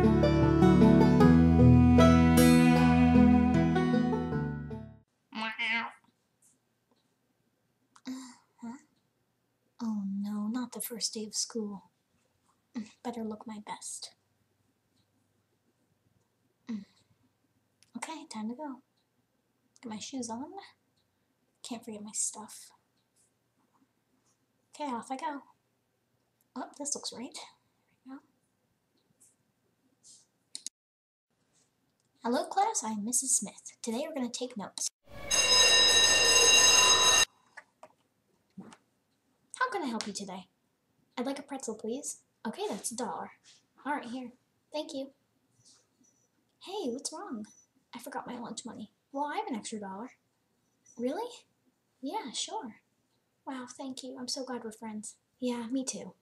Huh? Oh no, not the first day of school. Better look my best. Okay, time to go. Get my shoes on. Can't forget my stuff. Okay, off I go. Oh, this looks right. There we go. Hello class, I'm Mrs. Smith. Today we're going to take notes. How can I help you today? I'd like a pretzel, please. Okay, that's $1. Alright, here. Thank you. Hey, what's wrong? I forgot my lunch money. Well, I have an extra $1. Really? Yeah, sure. Wow, thank you. I'm so glad we're friends. Yeah, me too.